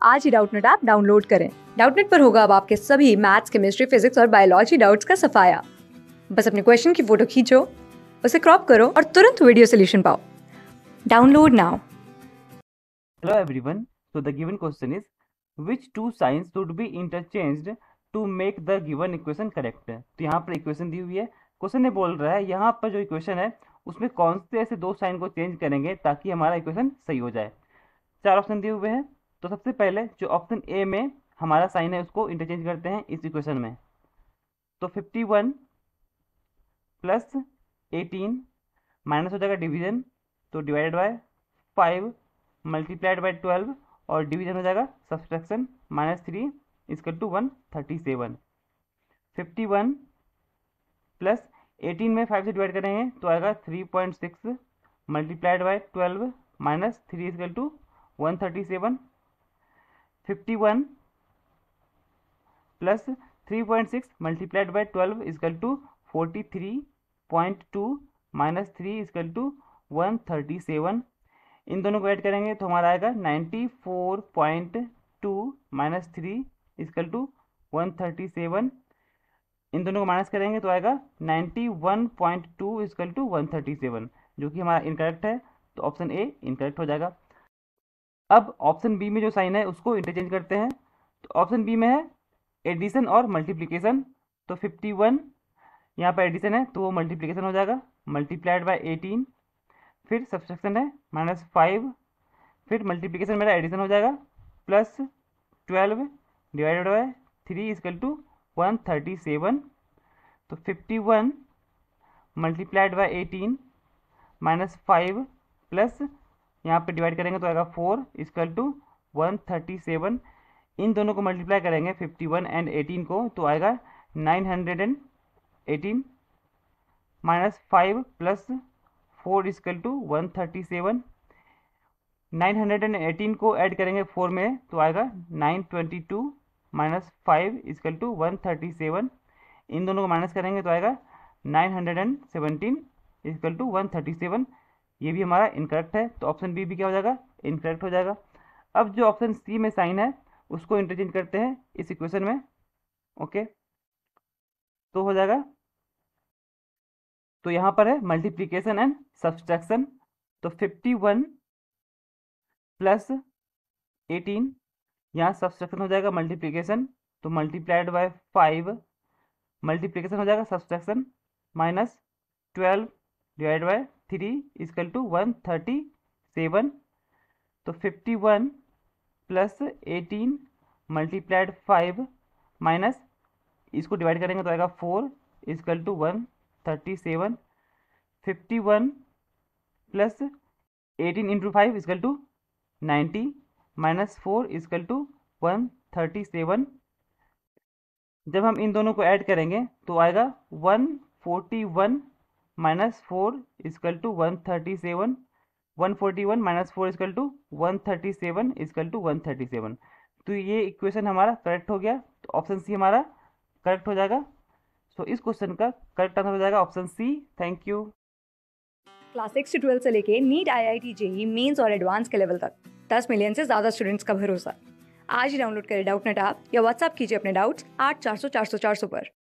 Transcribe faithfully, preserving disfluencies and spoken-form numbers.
आज ही Doubtnut app download करें। डाउटनेट पर होगा अब आपके सभी मैथ्स, केमिस्ट्री, फिजिक्स और बायोलॉजी डाउट्स का सफाया। बस अपने क्वेश्चन की फोटो खींचो, उसे क्रॉप करो और तुरंत वीडियो सोल्यूशन पाओ। Download now. Hello everyone. So the given question is, which two signs should be interchanged to make the given equation correct? तो यहाँ पर इक्वेशन दी हुई है, क्वेश्चन ने बोल रहा है यहाँ पर जो इक्वेशन है उसमें कौन से ऐसे दो साइन को चेंज करेंगे ताकि हमारा इक्वेशन सही हो जाए। चार ऑप्शन दिए हुए हैं, तो सबसे पहले जो ऑप्शन ए में हमारा साइन है उसको इंटरचेंज करते हैं इस इक्वेशन में। तो fifty one plus eighteen minus हो जाएगा डिवीजन, तो divided by five multiplied by twelve और डिवीजन हो जाएगा subtraction minus three is equal to one thirty seven. Fifty one plus eighteen में फाइव से डिवाइड करेंगे तो आएगा three point six multiplied by twelve minus three is equal to one thirty seven. Fifty one plus three point six multiplied by twelve is equal to forty three point two minus three is equal to one thirty seven. इन दोनों को add करेंगे तो हमारा आएगा ninety four point two minus three is equal to one thirty seven. इन दोनों को माइनस करेंगे तो आएगा ninety one point two is equal to one thirty seven, जो कि हमारा इनकरेक्ट है, तो ऑप्शन ए इनकरेक्ट हो जाएगा। अब ऑप्शन बी में जो साइन है उसको इंटरचेंज करते हैं, तो ऑप्शन बी में है एडिशन और मल्टीप्लिकेशन। तो फिफ्टी वन यहाँ पर एडिशन है तो वो मल्टीप्लिकेशन हो जाएगा, मल्टीप्लाइड बाय एटीन, फिर सब्सट्रैक्शन है माइनस फाइव, फिर मल्टीप्लिकेशन मेरा एडिशन हो जाएगा plus twelve divided by three is equal to one thirty seven. तो fifty one multiplied by eighteen minus five plus यहाँ पे डिवाइड करेंगे तो आएगा four is equal to one thirty seven. इन दोनों को मल्टीप्लाई करेंगे फिफ्टी वन एंड एटीन को तो आएगा nine hundred and eighteen minus five plus four is equal to one thirty seven. Nine hundred and eighteen को ऐड करेंगे फोर में तो आएगा nine twenty two minus five is equal to one thirty seven. इन दोनों को माइनस करेंगे तो आएगा nine hundred and seventeen is equal to one thirty seven. ये भी हमारा इनकरेक्ट है, तो ऑप्शन बी भी क्या हो जाएगा, इनकरेक्ट हो जाएगा। अब जो ऑप्शन सी में साइन है उसको इंटरचेंज करते हैं इस इक्वेशन में। ओके, तो हो जाएगा, तो यहाँ पर है मल्टीप्लिकेशन एंड सब्सट्रैक्शन। तो फिफ्टी वन प्लस एटीन, यहाँ सब्सट्रैक्शन हो जाएगा मल्टीप्लिकेशन, तो मल्टीप्लाइड बाय फाइव मल्टीप्लिकेशन हो जाएगा subtraction minus twelve divide by three is equal to one thirty seven. तो fifty one plus eighteen multiplied five minus इसको divide करेंगे तो आएगा four is equal to one thirty seven. Fifty one plus eighteen into five is equal to ninety minus four is equal to one thirty seven. जब हम इन दोनों को ऐड करेंगे तो आएगा one forty one minus four is equal to one thirty seven. One forty one minus four is equal to one thirty seven is equal to one thirty seven. तो ये इक्वेशन हमारा करेक्ट हो गया, तो ऑप्शन सी हमारा करेक्ट हो जाएगा। सो so, इस क्वेश्चन का करेक्ट आंसर हो जाएगा option C. Thank you. Class six से ट्वेल्थ से लेके NEET, I I T, JEE mains और एडवांस के लेवल तक दस मिलियन से ज्यादा स्टूडेंट्स का भरोसा। आज ही डाउनलोड करें डाउटनेट ऐप या व्हाट्सएप कीजिए अपने डाउट्स आठ चार सौ चार सौ चार सौ पर।